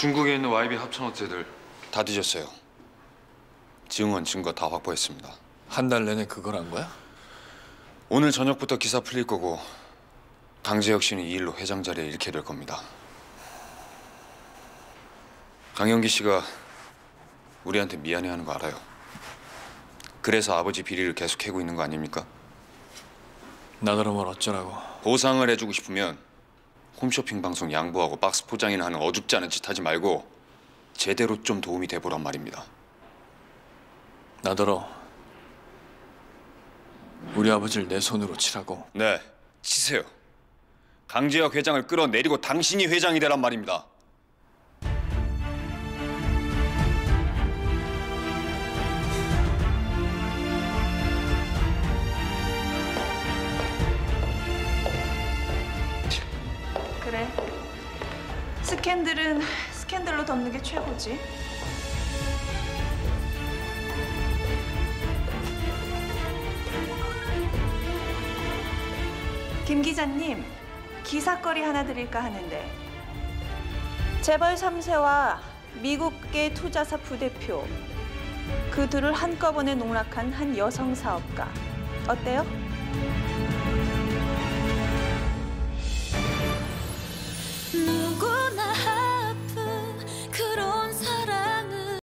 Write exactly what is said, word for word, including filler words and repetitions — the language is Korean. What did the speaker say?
중국에 있는 와이비 합천업체들 다 뒤졌어요. 증언, 증거 다 확보했습니다. 한 달 내내 그걸 한 거야? 오늘 저녁부터 기사 풀릴 거고 강재혁 씨는 이 일로 회장 자리에 잃게 될 겁니다. 강영기 씨가 우리한테 미안해하는 거 알아요. 그래서 아버지 비리를 계속 캐고 있는 거 아닙니까? 나 그러면 어쩌라고? 보상을 해주고 싶으면 홈쇼핑 방송 양보하고 박스 포장이나 하는 어줍지 않은 짓 하지 말고 제대로 좀 도움이 돼보란 말입니다. 나더러 우리 아버지를 내 손으로 치라고? 네, 치세요. 강재혁 회장을 끌어내리고 당신이 회장이 되란 말입니다. 그래. 스캔들은 스캔들로 덮는 게 최고지. 김 기자님, 기사거리 하나 드릴까 하는데 재벌 삼 세와 미국계 투자사 부대표 그 둘을 한꺼번에 농락한 한 여성 사업가 어때요? 너